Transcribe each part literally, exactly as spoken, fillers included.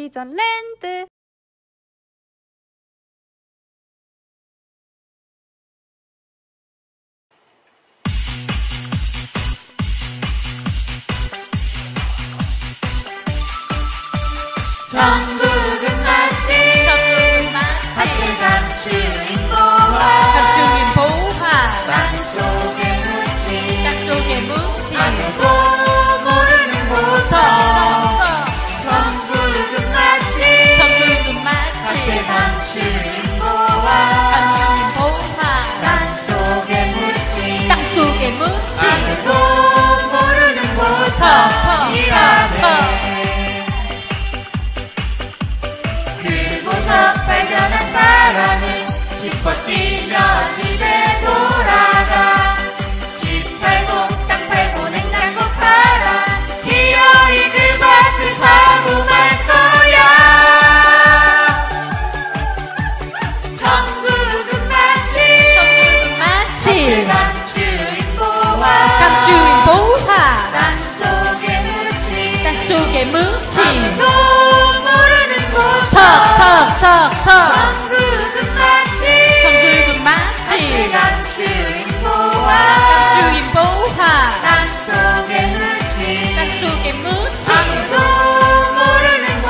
이전 랜드. 전국은 맛집, 전국은 맛집, 밭을 감추인 보화, 감추인 보화, 땅속에 묻힌, 땅속에 묻힌 아무도 모르는 보석. 전국은 맛집, 전국은 맛집, 밭을 감추인 보화, 감추인 보화, 땅속에 묻힌, 땅속에 묻힌 아무도 모르는 보석이라네. 발견한 사람은 기뻐 뛰며 집에 돌아가. 집 팔고 땅 팔고 냉장고 팔아 기어이 그 밭을 사고 말 거야. 전국은 맛집, 전국은 맛집, 감추인 보화, 감추인 보화, 땅속에 묻힌, 땅속에 묻힌 아무도 모르는 보석. 석석석석 전국은 맛집, 전국은 맛집, 감추인 보화, 감추인 보화, 땅속에 묻힌, 땅속에 묻힌 아무도 모르는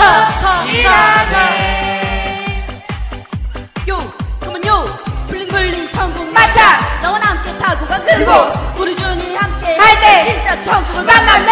보석이라네. 요, 그러면 요 블링블링 천국 맞아. 너와 함께 타고 가 그리고 우리 준이 함께 할 때 진짜 천국을 만나면